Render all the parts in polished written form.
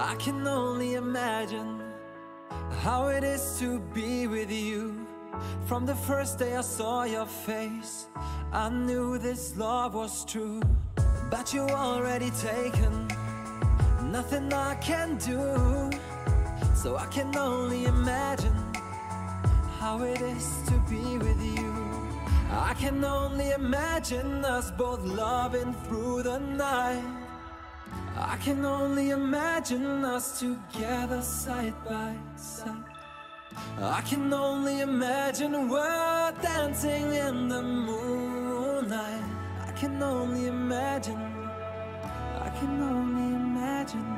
I can only imagine how it is to be with you. From the first day I saw your face, I knew this love was true. But you already taken, nothing I can do. So I can only imagine how it is to be with you. I can only imagine us both loving through the night. I can only imagine us together side by side. I can only imagine we're dancing in the moonlight. I can only imagine, I can only imagine.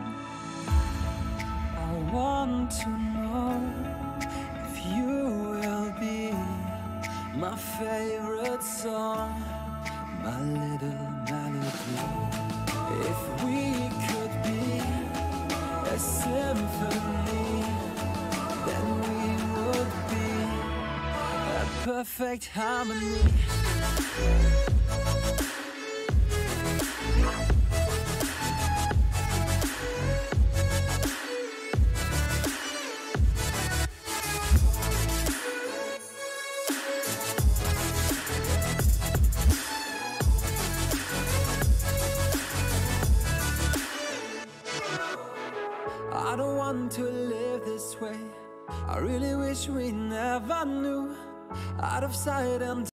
I want to know if you will be my favorite song, my little melody. If we could be a symphony, then we would be a perfect harmony. I don't want to live this way. I really wish we never knew. Out of sight and